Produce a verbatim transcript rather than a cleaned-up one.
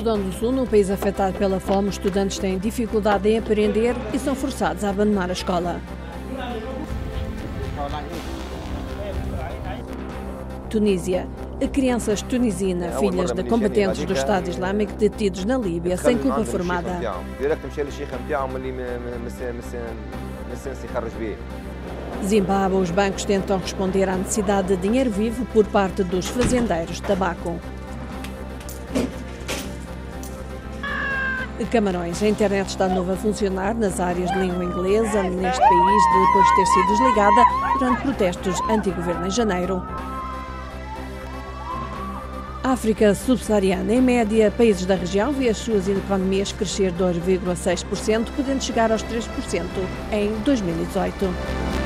Sudão do Sul, num país afetado pela fome, os estudantes têm dificuldade em aprender e são forçados a abandonar a escola. Tunísia. Crianças tunisinas, filhas de combatentes do Estado Islâmico detidos na Líbia sem culpa formada. Zimbábue, os bancos tentam responder à necessidade de dinheiro vivo por parte dos fazendeiros de tabaco. Camarões, a internet está de novo a funcionar nas áreas de língua inglesa neste país depois de ter sido desligada durante protestos anti-governo em janeiro. África subsaariana, em média, países da região vêem as suas economias crescer dois vírgula seis por cento, podendo chegar aos três por cento em dois mil e dezoito.